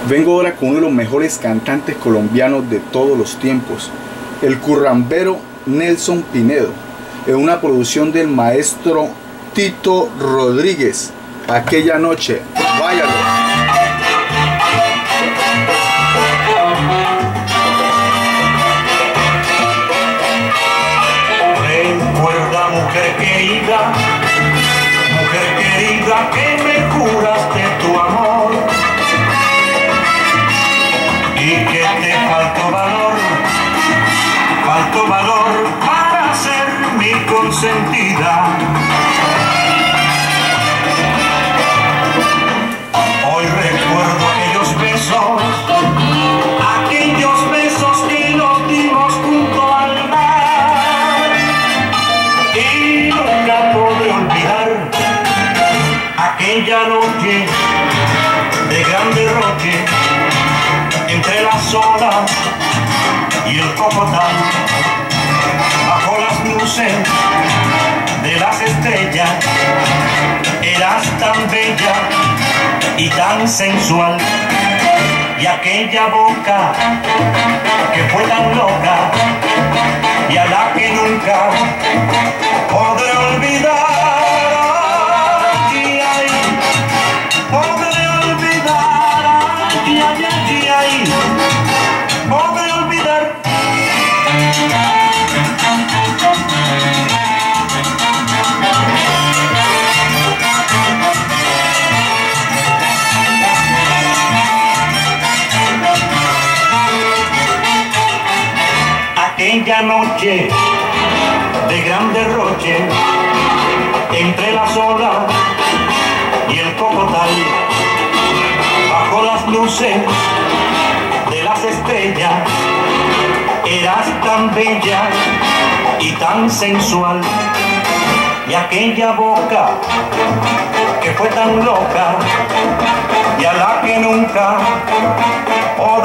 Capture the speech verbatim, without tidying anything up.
Vengo ahora con uno de los mejores cantantes colombianos de todos los tiempos, el currambero Nelson Pinedo, en una producción del maestro Tito Rodríguez, Aquella Noche. Váyalo. Recuerda, mujer querida, mujer querida, que me juraste tu amor y que te faltó valor, faltó valor para ser mi consentida. Hoy recuerdo aquellos besos, aquellos besos que nos dimos junto al mar, y nunca podré olvidar aquella noche de gran derroche entre las olas y el cocotal, bajo las luces de las estrellas. Eras tan bella y tan sensual, y aquella boca que fue tan loca y a la que nunca podré olvidar. Ay, ay, podré olvidar. Ay, ay, ay, ay, podré olvidar. Aquella noche de gran derroche entre las olas y el cocotal, bajo las luces de las estrellas. Eras tan bella y tan sensual, y aquella boca que fue tan loca y a la que nunca